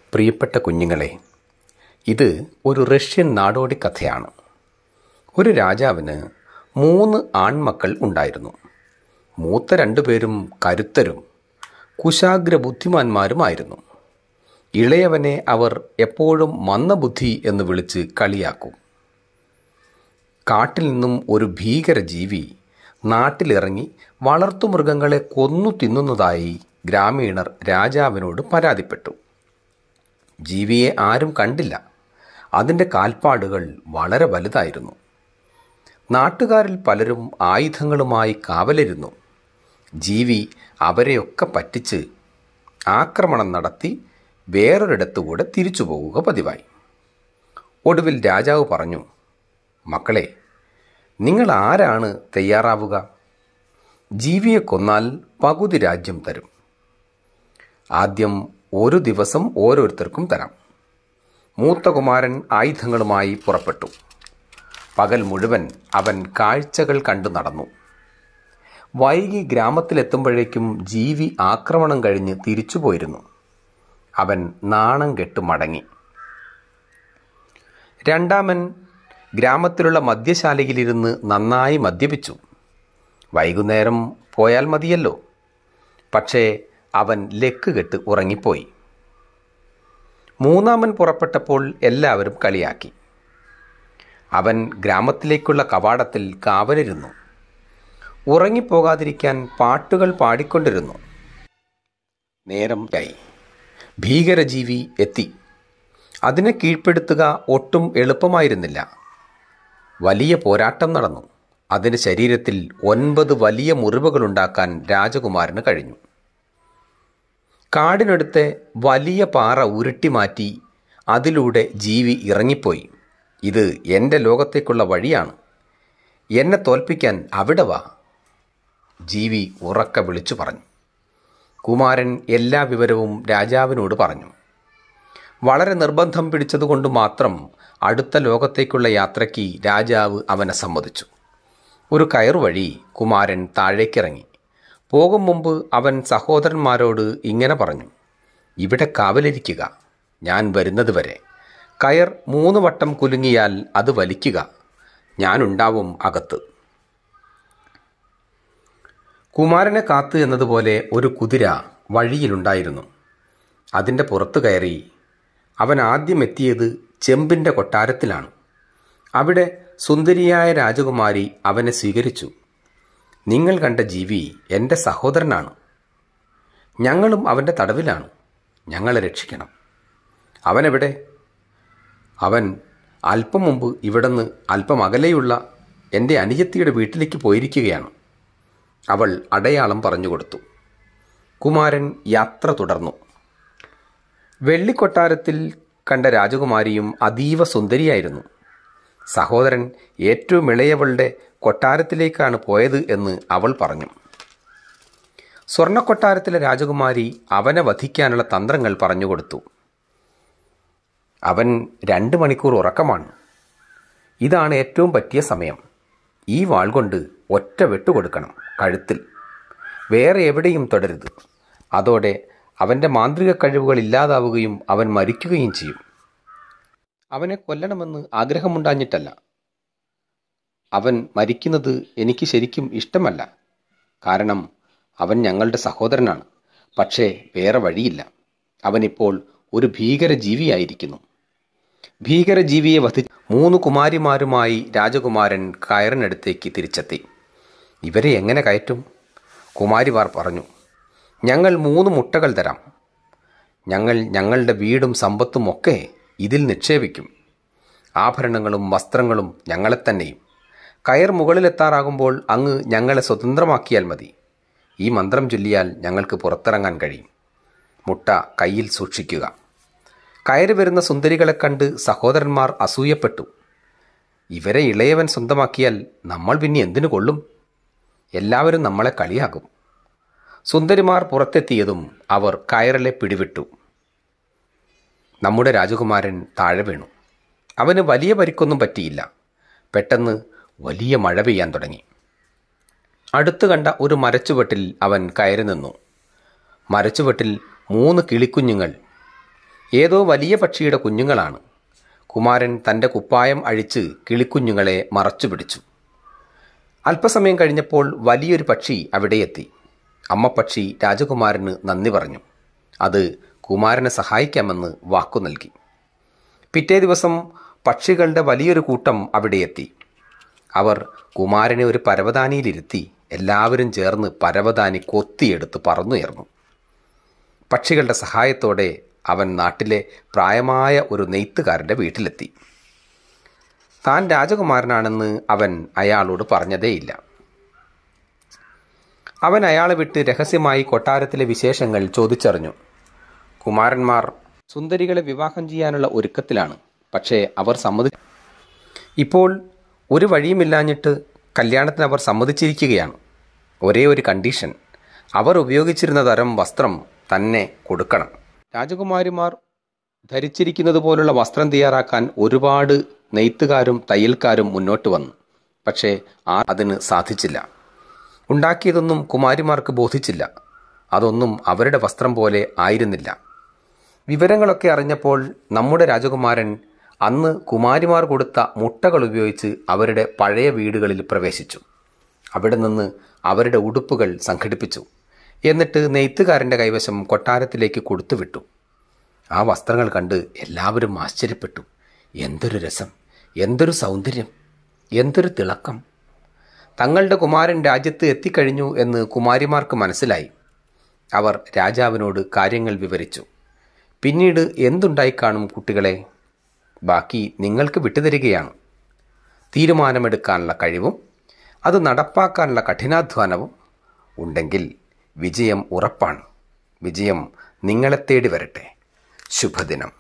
പ്രിയപ്പെട്ട കുഞ്ഞുങ്ങളെ, ഇത് ഒരു റഷ്യൻ നാടോടി കഥയാണ്. ഒരു രാജാവിന് 3 ആൺമക്കൾ ഉണ്ടായിരുന്നു. മൂത്ത 2 പേരും കരുത്തരും കുശാഗ്ര ബുദ്ധിമാന്മാരുമായിരുന്നു. ഇളയവനെ അവർ എപ്പോഴും മന്ദബുദ്ധി എന്ന് വിളിച്ച് കളിയാക്കും. കാട്ടിൽ നിന്നും ഒരു ഭീകരജീവി നാട്ടിലിറങ്ങി വളർത്തുമൃഗങ്ങളെ കൊന്നു തിന്നുന്നതായി ഗ്രാമീണർ രാജാവിനോട് പരാതിപ്പെട്ടു. ജീവിയെ ആരും കണ്ടില്ല. അതിൻ്റെ കാൽപ്പാടുകൾ വളരെ വലുതായിരുന്നു. നാട്ടുകാരിൽ പലരും ആയുധങ്ങളുമായി കാവലിരുന്നു. ജീവി അവരെയൊക്കെ പറ്റിച്ച് ആക്രമണം നടത്തി വേറൊരിടത്തുകൂടെ തിരിച്ചു പോവുക പതിവായി. ഒടുവിൽ രാജാവ് പറഞ്ഞു, മക്കളെ, നിങ്ങൾ ആരാണ് തയ്യാറാവുക? ജീവിയെ കൊന്നാൽ പകുതി രാജ്യം തരും. ആദ്യം 1 ദിവസം ഓരോരുത്തർക്കും തരാം. മൂത്ത കുമാരൻ ആയുധങ്ങളുമായി പുറപ്പെട്ടു. പകൽ മുഴുവൻ അവൻ കാഴ്ചകൾ കണ്ടു നടന്നു. വൈകി ഗ്രാമത്തിലെത്തുമ്പോഴേക്കും ജീവി ആക്രമണം കഴിഞ്ഞ് തിരിച്ചുപോയിരുന്നു. അവൻ നാണം കെട്ട് മടങ്ങി. രണ്ടാമൻ ഗ്രാമത്തിലുള്ള മദ്യശാലയിലിരുന്ന് നന്നായി മദ്യപിച്ചു. വൈകുന്നേരം പോയാൽ മതിയല്ലോ. പക്ഷേ അവൻ ലക്ക് കെട്ട് ഉറങ്ങിപ്പോയി. മൂന്നാമൻ പുറപ്പെട്ടപ്പോൾ എല്ലാവരും കളിയാക്കി. അവൻ ഗ്രാമത്തിലേക്കുള്ള കവാടത്തിൽ കാവലിരുന്നു. ഉറങ്ങിപ്പോകാതിരിക്കാൻ പാട്ടുകൾ പാടിക്കൊണ്ടിരുന്നു. നേരം ആയി. ഭീകരജീവി എത്തി. അതിനെ കീഴ്പ്പെടുത്തുക ഒട്ടും എളുപ്പമായിരുന്നില്ല. വലിയ പോരാട്ടം നടന്നു. അതിൻ്റെ ശരീരത്തിൽ 9 വലിയ മുറിവുകളുണ്ടാക്കാൻ രാജകുമാരന് കഴിഞ്ഞു. കാടിനടുത്തെ വലിയ പാറ ഉരുട്ടിമാറ്റി അതിലൂടെ ജീവി ഇറങ്ങിപ്പോയി. ഇത് എൻ്റെ ലോകത്തേക്കുള്ള വഴിയാണ്. എന്നെ തോൽപ്പിക്കാൻ അവിടെ വാ, ജീവി ഉറക്കെ വിളിച്ചു പറഞ്ഞു. കുമാരൻ എല്ലാ വിവരവും രാജാവിനോട് പറഞ്ഞു. വളരെ നിർബന്ധം പിടിച്ചതുകൊണ്ട് മാത്രം അടുത്ത ലോകത്തേക്കുള്ള യാത്രയ്ക്ക് രാജാവ് അവനെ സമ്മതിച്ചു. ഒരു കയറുവഴി കുമാരൻ താഴേക്കിറങ്ങി. പോകും മുമ്പ് അവൻ സഹോദരന്മാരോട് ഇങ്ങനെ പറഞ്ഞു, ഇവിടെ കാവലിരിക്കുക, ഞാൻ വരുന്നത് വരെ. കയർ 3 വട്ടം കുലുങ്ങിയാൽ അത് വലിക്കുക, ഞാനുണ്ടാവും അകത്ത്. കുമാരനെ കാത്ത് എന്നതുപോലെ ഒരു കുതിര വഴിയിലുണ്ടായിരുന്നു. അതിൻ്റെ പുറത്ത് കയറി അവൻ ആദ്യം എത്തിയത് ചെമ്പിൻ്റെ കൊട്ടാരത്തിലാണ്. അവിടെ സുന്ദരിയായ രാജകുമാരി അവനെ സ്വീകരിച്ചു. നിങ്ങൾ കണ്ട ജീവി എൻ്റെ സഹോദരനാണ്. ഞങ്ങളും അവൻ്റെ തടവിലാണ്. ഞങ്ങളെ രക്ഷിക്കണം. അവനെവിടെ? അവൻ അല്പം മുമ്പ് ഇവിടുന്ന് അല്പം അകലെയുള്ള എൻ്റെ അനുജത്തിയുടെ വീട്ടിലേക്ക് പോയിരിക്കുകയാണ്. അവൾ അടയാളം പറഞ്ഞുകൊടുത്തു. കുമാരൻ യാത്ര തുടർന്നു. വെള്ളിക്കൊട്ടാരത്തിൽ കണ്ട രാജകുമാരിയും അതീവ സുന്ദരിയായിരുന്നു. സഹോദരൻ ഏറ്റവും ഇളയവളുടെ കൊട്ടാരത്തിലേക്കാണ് പോയത് എന്ന് അവൾ പറഞ്ഞു. സ്വർണ്ണക്കൊട്ടാരത്തിലെ രാജകുമാരി അവനെ വധിക്കാനുള്ള തന്ത്രങ്ങൾ പറഞ്ഞുകൊടുത്തു. അവൻ 2 മണിക്കൂർ ഉറക്കമാണ്. ഇതാണ് ഏറ്റവും പറ്റിയ സമയം. ഈ വാൾ കൊണ്ട് ഒറ്റ വെട്ടുകൊടുക്കണം കഴുത്തിൽ. വേറെ എവിടെയും തൊടരുത്. അതോടെ അവൻ്റെ മാന്ത്രിക കഴിവുകൾ ഇല്ലാതാവുകയും അവൻ മരിക്കുകയും ചെയ്യും. അവനെ കൊല്ലണമെന്ന് ആഗ്രഹമുണ്ടാഞ്ഞിട്ടല്ല. അവൻ മരിക്കുന്നത് എനിക്ക് ശരിക്കും ഇഷ്ടമല്ല. കാരണം അവൻ ഞങ്ങളുടെ സഹോദരനാണ്. പക്ഷേ വേറെ വഴിയില്ല. അവനിപ്പോൾ ഒരു ഭീകരജീവിയായിരിക്കുന്നു. ഭീകരജീവിയെ വധിച്ച് 3 കുമാരിമാരുമായി രാജകുമാരൻ കയറിനടുത്തേക്ക് തിരിച്ചെത്തി. ഇവരെ എങ്ങനെ കയറ്റും? കുമാരിമാർ പറഞ്ഞു, ഞങ്ങൾ 3 മുട്ടകൾ തരാം. ഞങ്ങൾ ഞങ്ങളുടെ വീടും സമ്പത്തും ഒക്കെ ഇതിൽ നിക്ഷേപിക്കും. ആഭരണങ്ങളും വസ്ത്രങ്ങളും ഞങ്ങളെ തന്നെയും. കയർ മുകളിലെത്താറാകുമ്പോൾ അങ്ങ് ഞങ്ങളെ സ്വതന്ത്രമാക്കിയാൽ മതി. ഈ മന്ത്രം ചൊല്ലിയാൽ ഞങ്ങൾക്ക് പുറത്തിറങ്ങാൻ കഴിയും. മുട്ട കയ്യിൽ സൂക്ഷിക്കുക. കയറി വരുന്ന സുന്ദരികളെ കണ്ട് സഹോദരന്മാർ അസൂയപ്പെട്ടു. ഇവരെ ഇളയവൻ സ്വന്തമാക്കിയാൽ നമ്മൾ പിന്നെ എന്തിനു കൊള്ളും? എല്ലാവരും നമ്മളെ കളിയാക്കും. സുന്ദരിമാർ പുറത്തെത്തിയതും അവർ കയറിലെ പിടിവിട്ടു. നമ്മുടെ രാജകുമാരൻ താഴെ വീണു. അവന് വലിയ പരിക്കൊന്നും പറ്റിയില്ല. പെട്ടെന്ന് വലിയ മഴ പെയ്യാൻ തുടങ്ങി. അടുത്ത് കണ്ട ഒരു മരച്ചുവട്ടിൽ അവൻ കയറി നിന്നു. മരച്ചുവട്ടിൽ 3 കിളിക്കുഞ്ഞുങ്ങൾ ഏതോ വലിയ പക്ഷിയുടെ കുഞ്ഞുങ്ങളാണ്. കുമാരൻ തൻ്റെ കുപ്പായം അഴിച്ച് കിളിക്കുഞ്ഞുങ്ങളെ മറച്ചു പിടിച്ചു. അല്പസമയം കഴിഞ്ഞപ്പോൾ വലിയൊരു പക്ഷി അവിടെ എത്തി. അമ്മപ്പക്ഷി രാജകുമാരന് നന്ദി പറഞ്ഞു. അത് കുമാരനെ സഹായിക്കാമെന്ന് വാക്കു നൽകി. പിറ്റേ ദിവസം പക്ഷികളുടെ വലിയൊരു കൂട്ടം അവിടെ എത്തി. അവർ കുമാരനെ ഒരു പരവതാനിയിലിരുത്തി എല്ലാവരും ചേർന്ന് പരവതാനി കൊത്തിയെടുത്ത് പറന്നുയർന്നു. പക്ഷികളുടെ സഹായത്തോടെ അവൻ നാട്ടിലെ പ്രായമായ ഒരു നെയ്ത്തുകാരൻ്റെ വീട്ടിലെത്തി. താൻ രാജകുമാരനാണെന്ന് അവൻ അയാളോട് പറഞ്ഞതേയില്ല. അവൻ അയാളെ വിട്ട് രഹസ്യമായി കൊട്ടാരത്തിലെ വിശേഷങ്ങൾ ചോദിച്ചറിഞ്ഞു. കുമാരന്മാർ സുന്ദരികളെ വിവാഹം ചെയ്യാനുള്ള ഒരുക്കത്തിലാണ്. പക്ഷേ അവർ ഇപ്പോൾ ഒരു വഴിയുമില്ലാഞ്ഞിട്ട് കല്യാണത്തിന് അവർ സമ്മതിച്ചിരിക്കുകയാണ്. ഒരേ ഒരു കണ്ടീഷൻ, അവർ ഉപയോഗിച്ചിരുന്ന തരം വസ്ത്രം തന്നെ കൊടുക്കണം. രാജകുമാരിമാർ ധരിച്ചിരിക്കുന്നത് പോലുള്ള വസ്ത്രം തയ്യാറാക്കാൻ ഒരുപാട് നെയ്ത്തുകാരും തയ്യൽക്കാരും മുന്നോട്ട് വന്നു. പക്ഷേ അതിന് സാധിച്ചില്ല. ഉണ്ടാക്കിയതൊന്നും കുമാരിമാർക്ക് ബോധിച്ചില്ല. അതൊന്നും അവരുടെ വസ്ത്രം പോലെ ആയിരുന്നില്ല. വിവരങ്ങളൊക്കെ അറിഞ്ഞപ്പോൾ നമ്മുടെ രാജകുമാരൻ അന്ന് കുമാരിമാർ കൊടുത്ത മുട്ടകൾ ഉപയോഗിച്ച് അവരുടെ പഴയ വീടുകളിൽ പ്രവേശിച്ചു. അവിടെ നിന്ന് അവരുടെ ഉടുപ്പുകൾ സംഘടിപ്പിച്ചു. എന്നിട്ട് നെയ്ത്തുകാരൻ്റെ കൈവശം കൊട്ടാരത്തിലേക്ക് കൊടുത്തുവിട്ടു. ആ വസ്ത്രങ്ങൾ കണ്ട് എല്ലാവരും ആശ്ചര്യപ്പെട്ടു. എന്തൊരു രസം, എന്തൊരു സൗന്ദര്യം, എന്തൊരു തിളക്കം! തങ്ങളുടെ കുമാരൻ രാജ്യത്ത് എത്തിക്കഴിഞ്ഞു എന്ന് കുമാരിമാർക്ക് മനസ്സിലായി. അവർ രാജാവിനോട് കാര്യങ്ങൾ വിവരിച്ചു. പിന്നീട് എന്തുണ്ടായിക്കാണും കുട്ടികളെ? ബാക്കി നിങ്ങൾക്ക് വിട്ടുതരികയാണ്. തീരുമാനമെടുക്കാനുള്ള കഴിവും അത് നടപ്പാക്കാനുള്ള കഠിനാധ്വാനവും ഉണ്ടെങ്കിൽ വിജയം ഉറപ്പാണ്. വിജയം നിങ്ങളെ തേടി വരട്ടെ. ശുഭദിനം.